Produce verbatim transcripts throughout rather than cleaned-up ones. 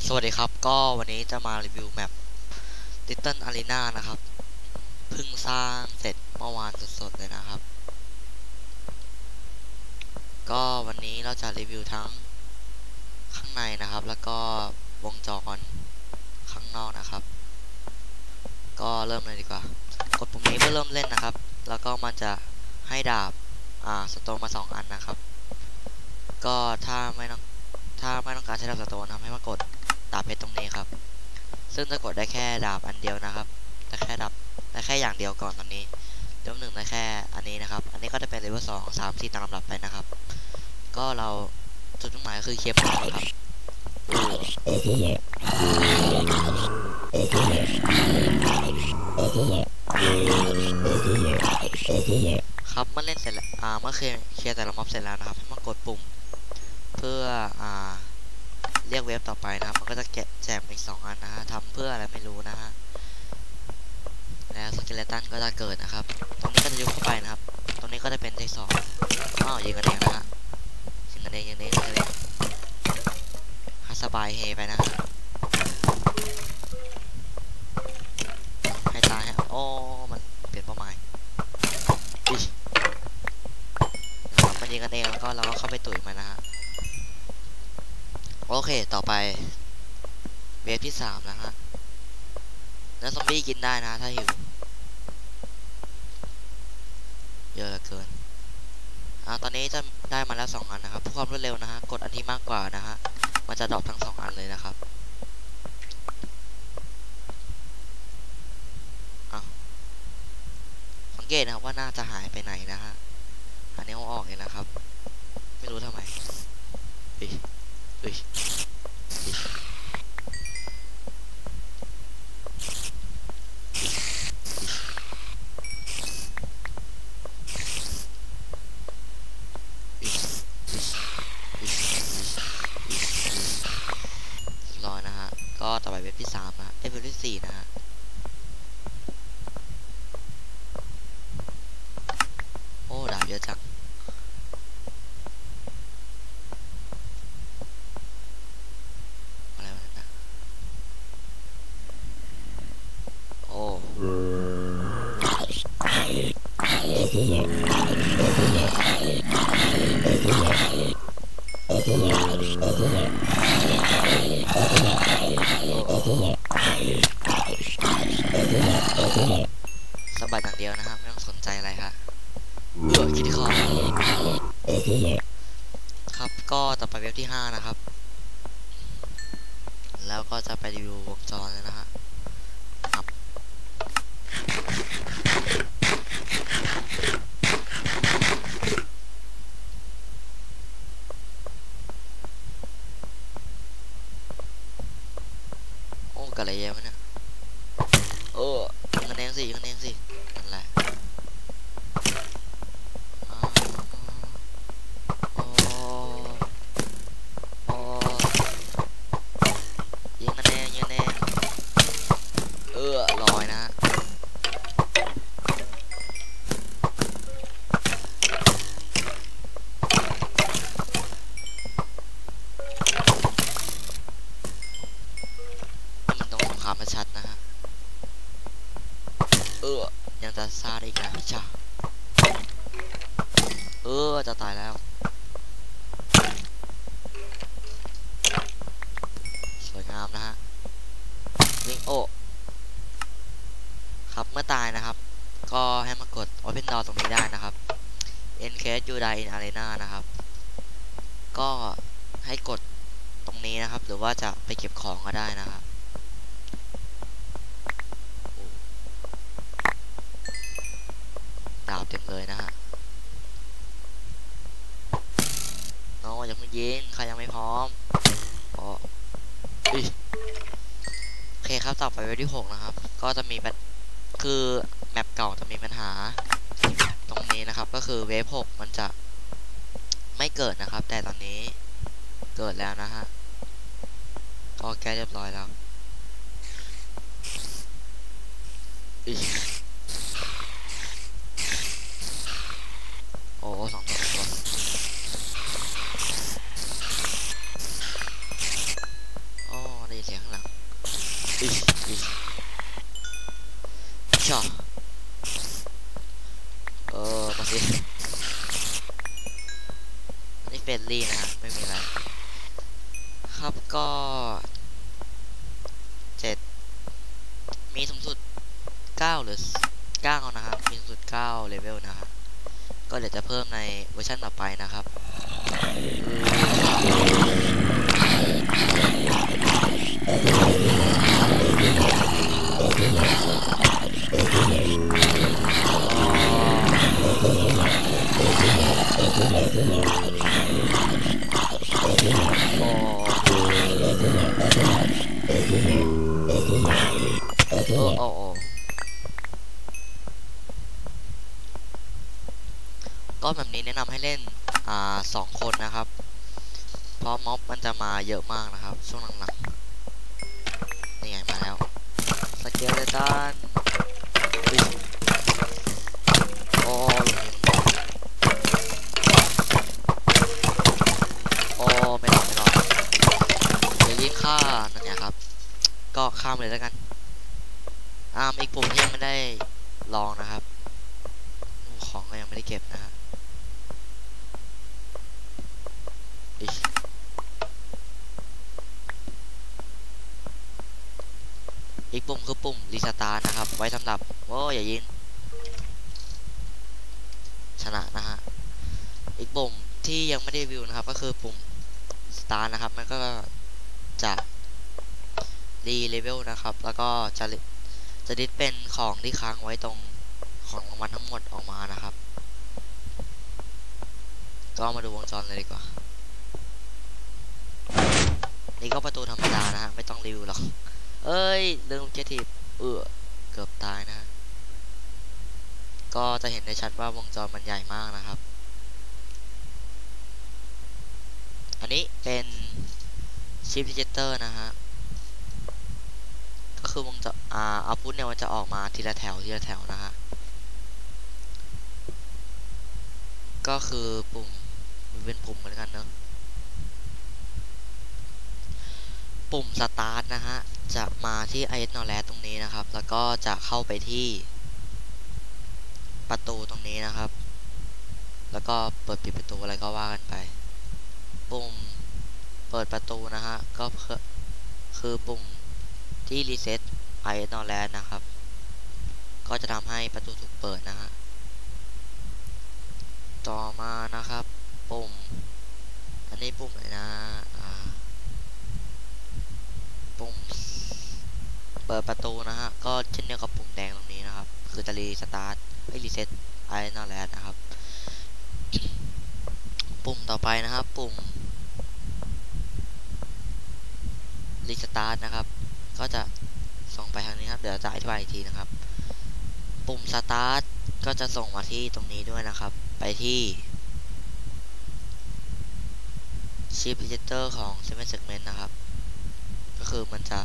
สวัสดีครับก็วันนี้จะมารีวิวแมป Little Arena นะครับเพิ่งสร้างเสร็จเมื่อวานสดๆเลยนะครับก็วันนี้เราจะรีวิวทั้งข้างในนะครับแล้วก็วงจรข้างนอกนะครับก็เริ่มเลยดีกว่ากดปุ่มนี้เพื่อเริ่มเล่นนะครับแล้วก็มันจะให้ดาบอ่าสโตนมาสองอันนะครับก็ถ้าไม่ต้องถ้าไม่ต้องการใช้ดาบสโตนทำให้มากดดาบเพชรตรงนี้ครับซึ่งจะกดได้แค่ดาบอันเดียวนะครับได้แค่ดาบได้แค่อย่างเดียวก่อนตอนนี้เลเวลหนึ่งได้แค่อันนี้นะครับอันนี้ก็จะเป็นเลเวลสองสามสี่ตามลำดับไปนะครับก็เราจุดมุ่งหมายก็คือเคลียร์บอสครับครับเมื่อเล่นเสร็จแล้วอ่าเมื่อเคลียร์เคลียร์แต่ละม็อบเสร็จแล้วนะครับให้มากดปุ่มเพื่ออ่าเรียกเวฟต่อไปนะครับมันก็จะแกะแจกอีกสองอันนะฮะทำเพื่ออะไรไม่รู้นะฮะแล้วสเกเลตันก็จะเกิดนะครับตรงนี้ก็จะยุบเข้าไปนะครับตรงนี้ก็จะเป็นที่สองอ้าวยิงกันเองนะฮะยิงกันเองยิงกันเองยิงกันเองฮัสบายเฮไปนะให้ตายฮะโอ้มันเปลี่ยนเป้าหมายอิมันยิงกันเองแล้วก็เราก็เข้าไปตุ๋ยมันนะฮะโอเคต่อไปเวฟที่สามนะฮะเนื้อซอมบี้กินได้นะถ้าหิวเยอะเหลือเกินอ่าตอนนี้จะได้มาแล้วสองอันนะครับเพื่อความรวดเร็วนะฮะกดอันที่มากกว่านะฮะมันจะดรอปทั้งสองอันเลยนะครับอ้าวสังเกตนะครับว่าน่าจะหายไปไหนนะฮะอันนี้เอาออกเลยนะครับไม่รู้ทำไมอุ้ยอุ้ยรอนะฮะก็ต่อไปเว็บที่สามนะเอ้ยเว็บที่สี่นะฮะโอ้ดาบเยอะจังอะไรวะเนี่ยโอ้สะบัดอย่างเดียวนะครับไม่ต้องสนใจอะไรครับเออคิดที่คอครับก็ต่อไปเว็บที่ห้านะครับแล้วก็จะไปรีวิววงจรเลยนะฮะครับโอ้กะไรเยอะเนี่ยเออยิงกันเองสิยิงกันเองสินั่นแหละโอ้โอ้ยิงกันเองยิงกันเองเออลอยนะมันต้องสงครามชัดนะฮะเออยังจะซาดอีกนะจ้าเออจะตายแล้วสวยงามนะฮะวิ่งโอครับเมื่อตายนะครับก็ให้มากด Open Door ตรงนี้ได้นะครับ In case you die in arena นะครับก็ให้กดตรงนี้นะครับหรือว่าจะไปเก็บของก็ได้นะครับดาบเต็มเลยนะฮะน้องอย่าเพิ่งยิงใครยังไม่พร้อมอ๋อโอเคครับต่อไปเวฟที่หกนะครับก็จะมีคือแมปเก่าจะมีปัญหาตรงนี้นะครับก็คือเวฟหกมันจะไม่เกิดนะครับแต่ตอนนี้เกิดแล้วนะฮะก็แก้เรียบร้อยแล้วโอ้สองตัวตัวโอ้ได้ยินอิอิชอเออมาสินี่เฟรนลี่นะฮะไม่มีอะไรครับก็เจ็ดมีสูงสุดเก้าหรือเก้านะครับมีสูงสุดเก้าเลเวลนะครับก็เดี๋ยวจะเพิ่มในเวอร์ชันต่อไปนะครับโอ้โอ้โอ้ก็แบบนี้แนะนำให้เล่นอ่าสองคนนะครับเพราะม็อบมันจะมาเยอะมากนะครับช่วงหลังๆนี่ไงมาแล้วสเกลเลตันโอ้โอ้ไม่รอดไม่รอดเดี๋ยวยิงฆ่านั่นเนี่ยครับก็ข้ามเลยแล้วกันอ่าอีกปุ่มที่ยังไม่ได้ลองนะครับของก็ยังไม่ได้เก็บนะฮะอีกปุ่มคือปุ่มรีสตาร์ทนะครับไว้สำหรับโอ้อย่ายิงชนะนะฮะอีกปุ่มที่ยังไม่ได้วิวนะครับก็คือปุ่มสตาร์นะครับมันก็จะรีเลเวลนะครับแล้วก็จะจะดิสเป็นของที่ค้างไว้ตรงของรางวัลทั้งหมดออกมานะครับก็มาดูวงจรเลยดีกว่านี่ก็ประตูธรรมดานะฮะไม่ต้องรีวิวหรอกเอ้ยลืมเจทีเออเกือบตายนะก็จะเห็นได้ชัดว่าวงจรมันใหญ่มากนะครับอันนี้เป็นชิปดิจิเตอร์นะฮะก็คือวงจรอ่าเอาพุทเนี่ยมันจะออกมาทีละแถวทีละแถวนะฮะก็คือปุ่มมันเป็นปุ่มเหมือนกันเนอะปุ่มสตาร์ทนะฮะจะมาที่ ไอ เอส Knowledge ตรงนี้นะครับแล้วก็จะเข้าไปที่ประตูตรงนี้นะครับแล้วก็เปิดปิดประตูอะไรก็ว่ากันไปปุ่มเปิดประตูนะฮะก็คือปุ่มที่ Reset ไอ เอส Knowledge นะครับก็จะทำให้ประตูถูกเปิดนะฮะต่อมานะครับปุ่มอันนี้ปุ่มอะไรนะปุ่มเปิดประตูนะฮะก็เช่นเดียวกับปุ่มแดงตรงนี้นะครับคือจะรีสตาร์ทไม่รีเซ็ตไอนั่นแหละนะครับปุ่มต่อไปนะครับปุ่มรีสตาร์ทนะครับก็จะส่งไปทางนี้ครับเดี๋ยวจะอธิบายอีกทีนะครับปุ่มสตาร์ทก็จะส่งมาที่ตรงนี้ด้วยนะครับไปที่ชิปดิจิเตอร์ของ เซเว่น Segment นะครับก็คือมันจะ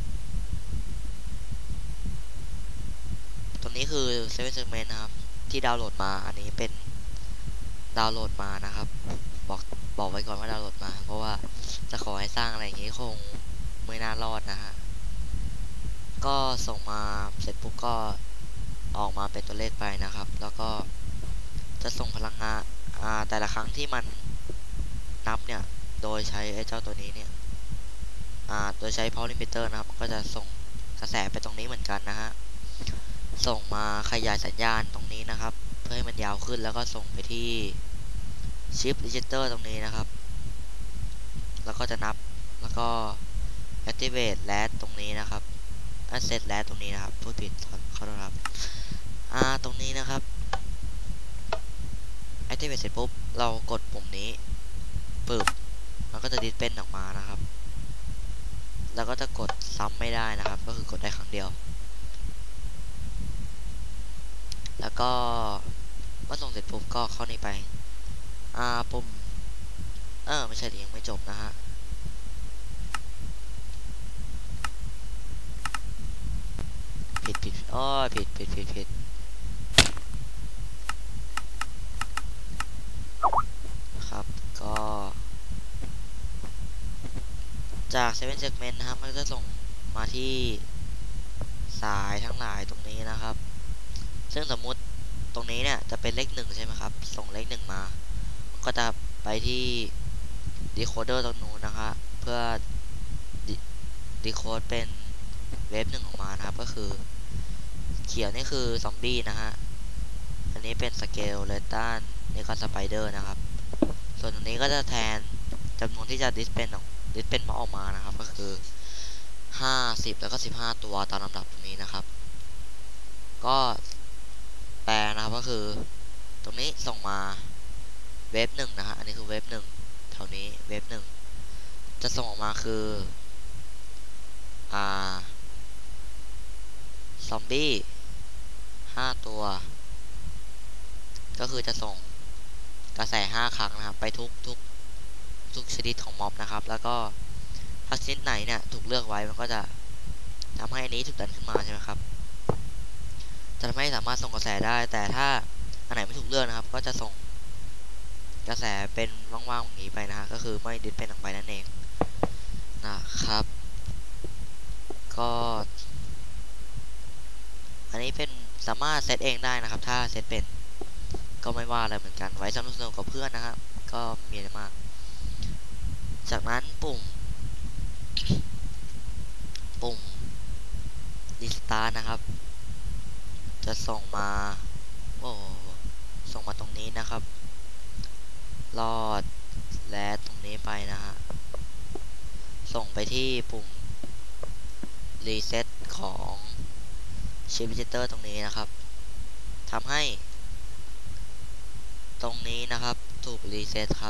ตรงนี้คือ เซเว่น Segment นะครับที่ดาวน์โหลดมาอันนี้เป็นดาวน์โหลดมานะครับบอกบอกไว้ก่อนว่าดาวน์โหลดมาเพราะว่าจะขอให้สร้างอะไรอย่างนี้คงไม่น่ารอดนะฮะก็ส่งมาเสร็จปุ๊บก็ออกมาเป็นตัวเลขไปนะครับแล้วก็จะส่งพลังงานแต่ละครั้งที่มันนับเนี่ยโดยใช้ไอ้เจ้าตัวนี้เนี่ยโดยใช้ power limiter นะครับก็จะส่งกระแสไปตรงนี้เหมือนกันนะฮะส่งมาขยายสัญญาณตรงนี้นะครับเพื่อให้มันยาวขึ้นแล้วก็ส่งไปที่ชิปดิจิเตอร์ตรงนี้นะครับแล้วก็จะนับแล้วก็ activate แลดตรงนี้นะครับ asset แลดตรงนี้นะครับพูดผิดขอโทษครับอ่าตรงนี้นะครับ activate เสร็จปุ๊บเรากดปุ่มนี้ปึ๊บมันก็จะดิสเป็นออกมานะครับแล้วก็จะกดซ้ำไม่ได้นะครับก็คือกดได้ครั้งเดียวแล้วก็เมื่อส่งเสร็จปุ๊บก็เข้านี้ไปอ่าปุ่มเออไม่ใช่ยังไม่จบนะฮะผิดผิดอ้อผิดผิดผิดผิดครับก็จาก เซเว่น Segment นะครับมันจะส่งมมาที่สายทั้งหลายตรงนี้นะครับซึ่งสมมุติตรงนี้เนี่ยจะเป็นเลขหนึ่งใช่ไหมครับส่งเลขหนึ่งมามันก็จะไปที่ดีโคเดอร์ตรงนู้นนะคะเพื่อดีโคดเป็นเวฟหนึ่งออกมานะครับก็คือเขียวนี่คือซอมบี้นะฮะอันนี้เป็นสเกลเลตันนี่ก็สไปเดอร์นะครับส่วนตรงนี้ก็จะแทนจำนวนที่จะดิสเพนออกดิสเพนมาออกมานะครับก็คือห้าสิบแล้วก็สิบห้าตัวตามลำดับตรงนี้นะครับก็แปลนะครับก็คือตรงนี้ส่งมาเวฟหนึ่งนะฮะอันนี้คือเวฟหนึ่งแถวนี้เวฟหนึ่งจะส่งออกมาคืออ่าซอมบี้ห้าตัวก็คือจะส่งกระแสห้าครั้งนะครับไปทุกทุกทุกชนิดของม็อบนะครับแล้วก็ถ้าชนิดไหนเนี่ยถูกเลือกไว้มันก็จะทำให้อันนี้ถูกดันขึ้นมาใช่ไหมครับจะทำให้สามารถส่งกระแสได้แต่ถ้าอันไหนไม่ถูกเลือกนะครับก็จะส่งกระแสเป็นว่างๆอย่างนี้ไปนะฮะก็คือไม่ดิสเป็นออกไปนั่นเองนะครับก็อันนี้เป็นสามารถเซตเองได้นะครับถ้าเซตเป็นก็ไม่ว่าอะไรเหมือนกันไว้สนุกๆกับเพื่อนนะครับก็มีอะไรมากจากนั้นปุ่มปุ่มรีสตาร์ทนะครับจะส่งมาโอ้ส่งมาตรงนี้นะครับลอดและตรงนี้ไปนะฮะส่งไปที่ปุ่มรีเซ็ตของชิปดิจิเตอร์ตรงนี้นะครับทำให้ตรงนี้นะครับถูกรีเซ็ตครับ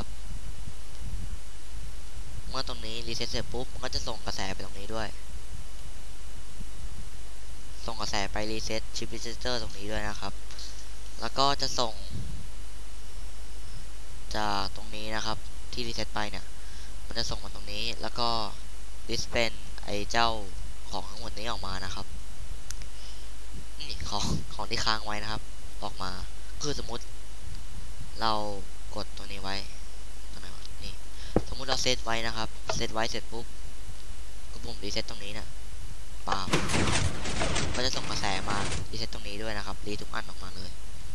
เมื่อตรงนี้รีเซ็ตเสร็จปุ๊บมันก็จะส่งกระแสไปตรงนี้ด้วยส่งกระแสไปรีเซ็ตชิปดิจิเตอร์ตรงนี้ด้วยนะครับแล้วก็จะส่งจากตรงนี้นะครับที่รีเซ็ตไปเนี่ยมันจะส่งมาตรงนี้แล้วก็ดิสเพนไอเจ้าของทั้งหมดนี้ออกมานะครับนี่ของของที่ค้างไว้นะครับออกมาคือสมมุติเรากดตัวนี้ไว้ตรงไหนวะนี่สมมุติเราเซตไว้นะครับเซตไว้เสร็จปุ๊บก็ปุ่มรีเซ็ตตรงนี้นะป่าก็จะส่งกระแสมารีเซ็ตตรงนี้ด้วยนะครับรีทุกอันออกมาเลย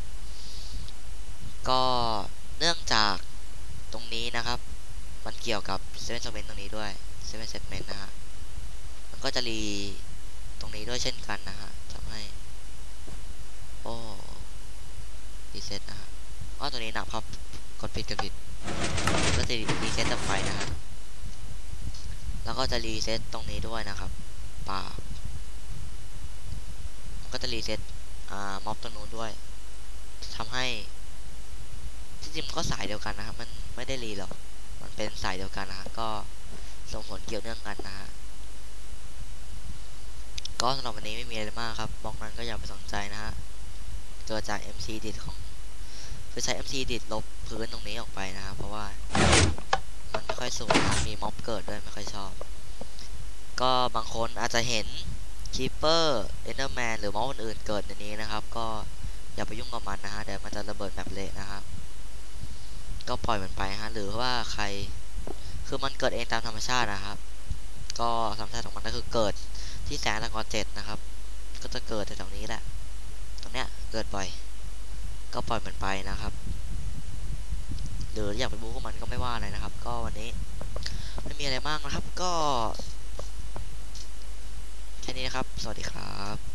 ก็เนื่องจากตรงนี้นะครับมันเกี่ยวกับเซเว่นเซเมนต์ตรงนี้ด้วยเซเว่นเซกเมนต์นะฮะมันก็จะรีตรงนี้ด้วยเช่นกันนะฮะทำให้โอ้รีเซ็ตนะฮะอ๋อตัวนี้หนักครับกดผิดกดผิดก็จะรีเซ็ตต่อไปนะฮะแล้วก็จะรีเซ็ตตรงนี้ด้วยนะครับป่าก็จะรีเซ็ตอ่าม็อบตรงนู้นด้วยทำให้ที่จริงก็สายเดียวกันนะครับมันไม่ได้รีหรอกมันเป็นสายเดียวกันนะฮะก็ส่งผลเกี่ยวเนื่องกันนะฮะก็สำหรับวันนี้ไม่มีอะไรมากครับบล็อกนั้นก็อย่าไปสนใจนะฮะเกิดจาก เอ็ม ซี ดิดของคือใช้ เอ็ม ซี ดิดลบพื้นตรงนี้ออกไปนะครับเพราะว่ามันไม่ค่อยสวยมีม็อบเกิดด้วยไม่ค่อยชอบก็บางคนอาจจะเห็นคีเปอร์เอนเดอร์แมนหรือม็อบอื่นๆเกิดในนี้นะครับก็อย่าไปยุ่งกับมันนะฮะเดี๋ยวมันจะระเบิดแบบเละนะครับก็ปล่อยมันไปฮะหรือว่าใครคือมันเกิดเองตามธรรมชาตินะครับก็ธรรมชาติของมันก็คือเกิดที่แสงตะกอนเจ็ดนะครับก็จะเกิดแถวนี้แหละตรงเนี้ยเกิดบ่อยก็ปล่อยมันไปนะครับหรืออยากไปบู๊กับมันก็ไม่ว่าอะไรนะครับก็วันนี้ไม่มีอะไรมากนะครับก็แค่นี้นะครับสวัสดีครับ